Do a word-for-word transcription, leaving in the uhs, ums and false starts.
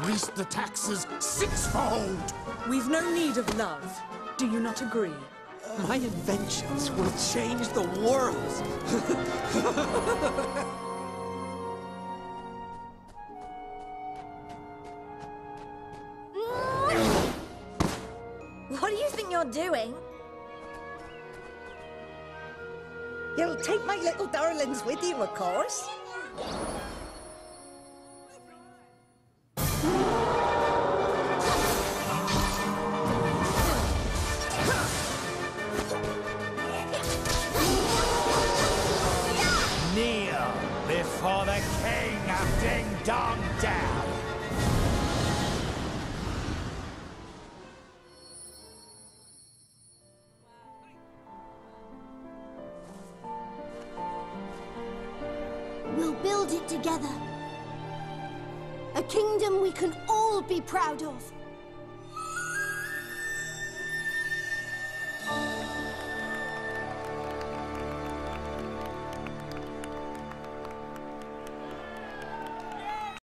increase the taxes sixfold. We've no need of love. Do you not agree? My inventions will change the world. What do you think you're doing? You'll take my little darlings with you, of course. Kneel before the king of Ding Dong Down. We'll build it together. A kingdom we can all be proud of.